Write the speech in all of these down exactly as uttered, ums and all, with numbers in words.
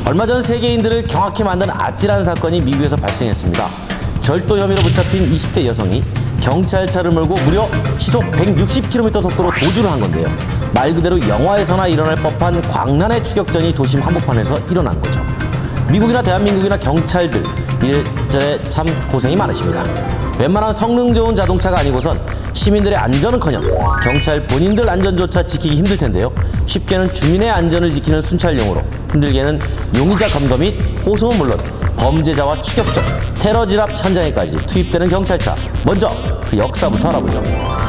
얼마 전 세계인들을 경악해 만든 아찔한 사건이 미국에서 발생했습니다. 절도 혐의로 붙잡힌 이십 대 여성이 경찰차를 몰고 무려 시속 백육십 킬로미터 속도로 도주를 한 건데요. 말 그대로 영화에서나 일어날 법한 광란의 추격전이 도심 한복판에서 일어난 거죠. 미국이나 대한민국이나 경찰들 이제 참 고생이 많으십니다. 웬만한 성능 좋은 자동차가 아니고선 시민들의 안전은커녕 경찰 본인들 안전조차 지키기 힘들 텐데요. 쉽게는 주민의 안전을 지키는 순찰용으로, 힘들게는 용의자 검거 및 호송은 물론 범죄자와 추격전, 테러 진압 현장에까지 투입되는 경찰차. 먼저 그 역사부터 알아보죠.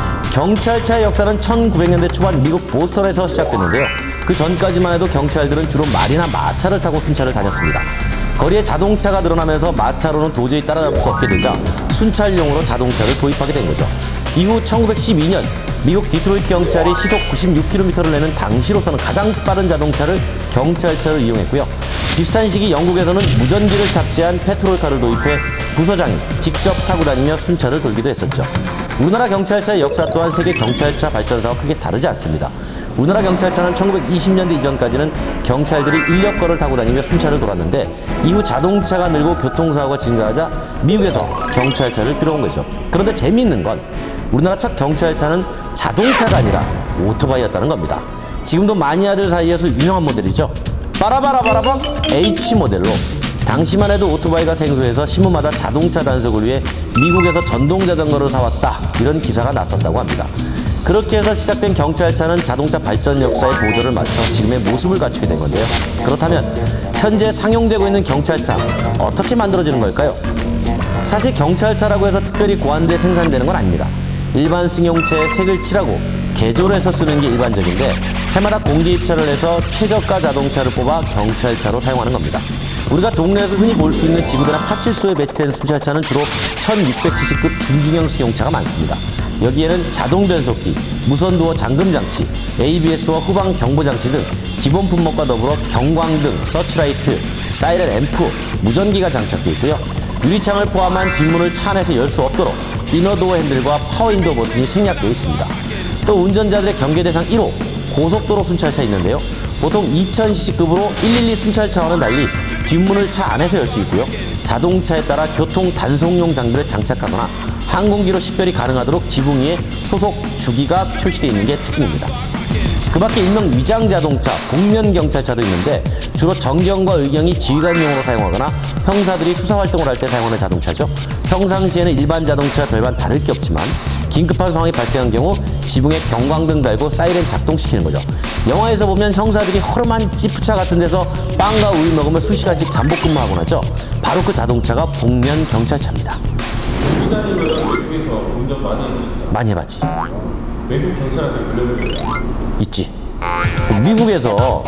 경찰차의 역사는 천구백 년대 초반 미국 보스턴에서 시작됐는데요. 그 전까지만 해도 경찰들은 주로 말이나 마차를 타고 순찰을 다녔습니다. 거리에 자동차가 늘어나면서 마차로는 도저히 따라잡을 수 없게 되자 순찰용으로 자동차를 도입하게 된 거죠. 이후 천구백십이 년 미국 디트로이트 경찰이 시속 구십육 킬로미터를 내는 당시로서는 가장 빠른 자동차를 경찰차를 이용했고요. 비슷한 시기 영국에서는 무전기를 탑재한 페트롤카를 도입해 부서장이 직접 타고 다니며 순찰을 돌기도 했었죠. 우리나라 경찰차의 역사 또한 세계 경찰차 발전사와 크게 다르지 않습니다. 우리나라 경찰차는 천구백이십 년대 이전까지는 경찰들이 인력거를 타고 다니며 순찰을 돌았는데, 이후 자동차가 늘고 교통사고가 증가하자 미국에서 경찰차를 들어온 거죠. 그런데 재미있는 건 우리나라 첫 경찰차는 자동차가 아니라 오토바이였다는 겁니다. 지금도 마니아들 사이에서 유명한 모델이죠. 빠라바라바라밤 H 모델로 당시만 해도 오토바이가 생소해서 신문마다 자동차 단속을 위해 미국에서 전동자전거를 사왔다, 이런 기사가 났었다고 합니다. 그렇게 해서 시작된 경찰차는 자동차 발전 역사의 보조를 맞춰 지금의 모습을 갖추게 된 건데요. 그렇다면 현재 상용되고 있는 경찰차 어떻게 만들어지는 걸까요? 사실 경찰차라고 해서 특별히 고안돼 생산되는 건 아닙니다. 일반 승용차에 색을 칠하고 개조를 해서 쓰는 게 일반적인데, 해마다 공개 입찰을 해서 최저가 자동차를 뽑아 경찰차로 사용하는 겁니다. 우리가 동네에서 흔히 볼 수 있는 지구대나 파출소에 배치된 순찰차는 주로 천육백 씨씨급 준중형 승용차가 많습니다. 여기에는 자동 변속기, 무선 도어 잠금 장치, 에이비에스와 후방 경보 장치 등 기본 품목과 더불어 경광등, 서치라이트, 사이렌 앰프, 무전기가 장착되어 있고요. 유리창을 포함한 뒷문을 차 안에서 열 수 없도록 이너도어 핸들과 파워윈도우 버튼이 생략되어 있습니다. 또 운전자들의 경계 대상 일 호 고속도로 순찰차 있는데요. 보통 이천 씨씨급으로 일일이 순찰차와는 달리 뒷문을 차 안에서 열 수 있고요. 자동차에 따라 교통 단속용 장비를 장착하거나 항공기로 식별이 가능하도록 지붕 위에 소속 주기가 표시되어 있는 게 특징입니다. 그 밖에 일명 위장 자동차, 복면 경찰차도 있는데 주로 정경과 의경이 지휘관용으로 사용하거나 형사들이 수사활동을 할 때 사용하는 자동차죠. 평상시에는 일반 자동차와 별반 다를 게 없지만 긴급한 상황이 발생한 경우 지붕에 경광등 달고 사이렌 작동시키는 거죠. 영화에서 보면 형사들이 허름한 지프차 같은 데서 빵과 우유 먹으면 수시간씩 잠복 근무하곤 하죠. 바로 그 자동차가 복면 경찰차입니다. 기자님은 외국에서 운전 많이 해보셨죠? 많이 해봤지. 외국 경찰한테 걸려본 적 있어요? 있지. 미국에서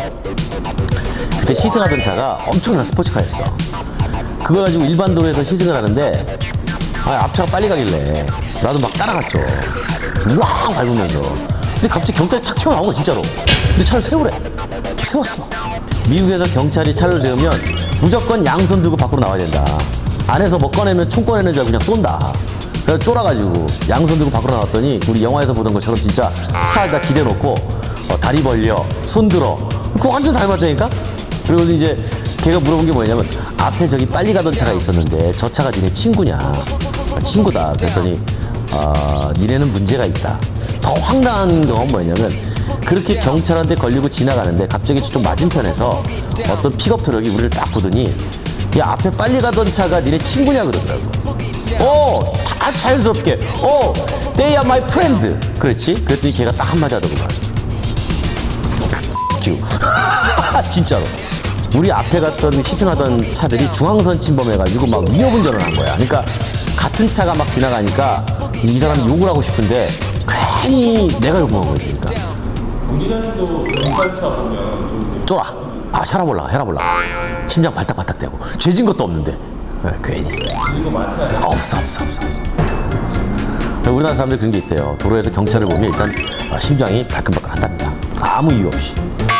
그때 시승하던 차가 엄청난 스포츠카였어. 그걸 가지고 일반 도로에서 시승을 하는데, 아, 앞차가 빨리 가길래 나도 막 따라갔죠. 우왕 밟으면서. 근데 갑자기 경찰이 탁 튀어나온 거야, 진짜로. 근데 차를 세우래. 세웠어. 미국에서 경찰이 차를 세우면 무조건 양손 들고 밖으로 나와야 된다. 안에서 뭐 꺼내면 총 꺼내는 줄 알고 그냥 쏜다. 그래서 쫄아가지고 양손 들고 밖으로 나왔더니 우리 영화에서 보던 것처럼 진짜 차에다 기대놓고 어, 다리 벌려, 손 들어. 그거 완전 닮았다니까? 그리고 이제 걔가 물어본 게 뭐냐면, 앞에 저기 빨리 가던 차가 있었는데 저 차가 니네 친구냐? 아, 친구다. 그랬더니 어, 니네는 문제가 있다. 더 황당한 경우는 뭐냐면, 그렇게 경찰한테 걸리고 지나가는데 갑자기 좀 맞은편에서 어떤 픽업 트럭이 우리를 딱 보더니, 야, 앞에 빨리 가던 차가 니네 친구냐 그러더라고. 어, 다 자연스럽게, 어, they are my friend. 그랬지? 그랬더니 걔가 딱 한마디 하더구만. 진짜로. 우리 앞에 갔던 시승하던 차들이 중앙선 침범해가지고 막 위협 운전을 한 거야. 그러니까 같은 차가 막 지나가니까 이 사람이 욕을 하고 싶은데 괜히 내가 욕을 한 거지. 그러니까. 공진환도 경찰차 보면 좀 쫄아. 아, 혈압 올라가, 혈압 올라가. 심장 발딱발딱대고. 죄진 것도 없는데. 네, 괜히. 이거 많지 않아요? 아, 없어, 없어, 없어. 우리나라 사람들 그런 게 있대요. 도로에서 경찰을 보면 일단 심장이 발끈발끈 한답니다. 아무 이유 없이.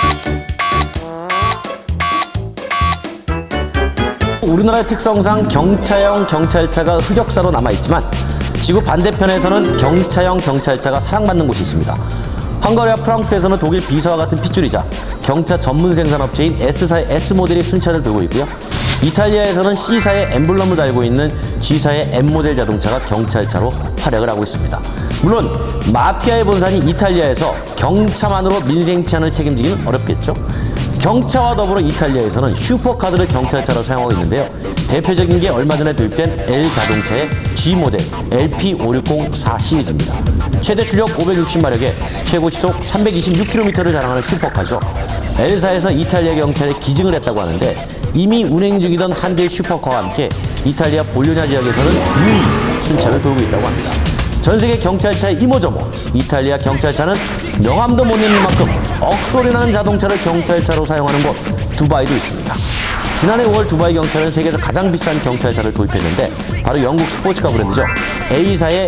우리나라의 특성상 경차형 경찰차가 흑역사로 남아있지만, 지구 반대편에서는 경차형 경찰차가 사랑받는 곳이 있습니다. 헝가리와 프랑스에서는 독일 비사와 같은 핏줄이자 경차 전문 생산업체인 S사의 S 모델이 순차를 들고 있고요. 이탈리아에서는 C사의 엠블럼을 달고 있는 G사의 M 모델 자동차가 경찰차로 활약을 하고 있습니다. 물론 마피아의 본산이 이탈리아에서 경차만으로 민생 치안을 책임지기는 어렵겠죠. 경차와 더불어 이탈리아에서는 슈퍼카들을 경찰차로 사용하고 있는데요. 대표적인 게 얼마 전에 도입된 L 자동차의 G 모델 엘피 오육공사 시리즈입니다. 최대 출력 오백육십 마력에 최고 시속 삼백이십육 킬로미터를 자랑하는 슈퍼카죠. L사에서 이탈리아 경찰에 기증을 했다고 하는데 이미 운행 중이던 한 대의 슈퍼카와 함께 이탈리아 볼로냐 지역에서는 유의 순찰을 돌고 있다고 합니다. 전 세계 경찰차의 이모저모, 이탈리아 경찰차는 명함도 못 내는 만큼 억소리 나는 자동차를 경찰차로 사용하는 곳 두바이도 있습니다. 지난해 오월 두바이 경찰은 세계에서 가장 비싼 경찰차를 도입했는데 바로 영국 스포츠카 브랜드죠. A사의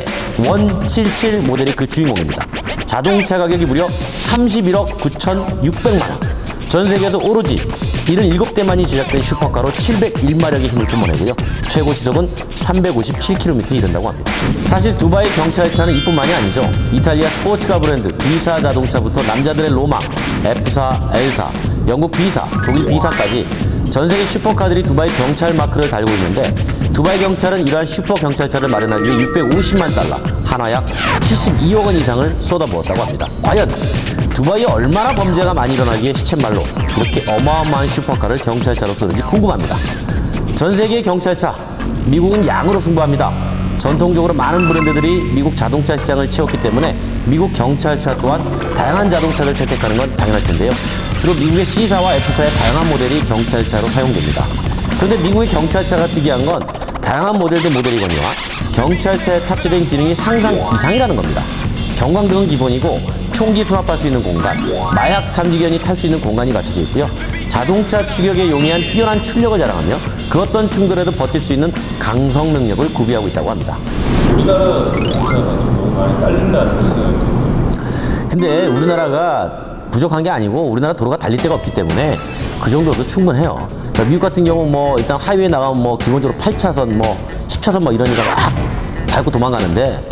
백칠십칠 모델이 그 주인공입니다. 자동차 가격이 무려 삼십일억 구천육백만 원. 전 세계에서 오로지 칠십칠 대만이 제작된 슈퍼카로 칠백일 마력의 힘을 뿜어내고요. 최고 시속은 삼백오십칠 킬로미터에 이른다고 합니다. 사실 두바이 경찰차는 이뿐만이 아니죠. 이탈리아 스포츠카 브랜드 B사 자동차부터 남자들의 로망, F사, L사, 영국 B사, 독일 B사까지 전 세계 슈퍼카들이 두바이 경찰 마크를 달고 있는데 두바이 경찰은 이러한 슈퍼 경찰차를 마련하기 위해 육백오십만 달러, 한화 약 칠십이억 원 이상을 쏟아부었다고 합니다. 과연 두바이에 얼마나 범죄가 많이 일어나기에 시쳇말로 이렇게 어마어마한 슈퍼카를 경찰차로 쓰는지 궁금합니다. 전 세계의 경찰차, 미국은 양으로 승부합니다. 전통적으로 많은 브랜드들이 미국 자동차 시장을 채웠기 때문에 미국 경찰차 또한 다양한 자동차를 채택하는 건 당연할 텐데요. 주로 미국의 C사와 F사의 다양한 모델이 경찰차로 사용됩니다. 그런데 미국의 경찰차가 특이한 건 다양한 모델들 모델이거니와 경찰차에 탑재된 기능이 상상 이상이라는 겁니다. 경광등은 기본이고 총기 수납할 수 있는 공간, 마약 탐지견이 탈 수 있는 공간이 갖춰져 있고요. 자동차 추격에 용이한 뛰어난 출력을 자랑하며 그 어떤 충돌에도 버틸 수 있는 강성 능력을 구비하고 있다고 합니다. 우리나라 경찰가 좀 너무 많이 딸린다는 생각이 들어요. 근데 우리나라가 부족한 게 아니고 우리나라 도로가 달릴 데가 없기 때문에 그 정도도 충분해요. 그러니까 미국 같은 경우 뭐 일단 하이웨이 나가면 뭐 기본적으로 팔 차선, 뭐 십 차선 뭐 이러니까 막 밟고 도망가는데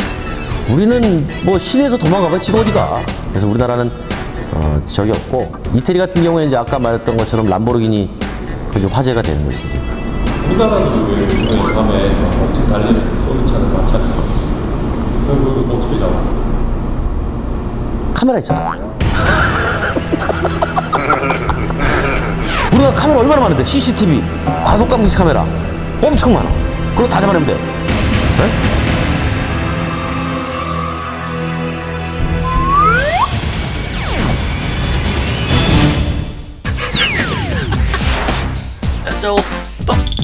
우리는 뭐 시내에서 도망가면 지금 어디가? 그래서 우리나라는 어, 적이 없고 이태리 같은 경우에 이제 아까 말했던 것처럼 람보르기니 그게 화제가 되는 것이지. 우리나라도 왜 요즘에 밤에 막 엄청 달리는 쏘는 차는 많잖아요. 그럼 그거 어떻게 잡아? 카메라 있잖아. 우리가 카메라 얼마나 많은데 씨씨티비, 과속 감시 카메라 엄청 많아. 그거 다 잡아내면 돼. 네? 자, 저, 빡.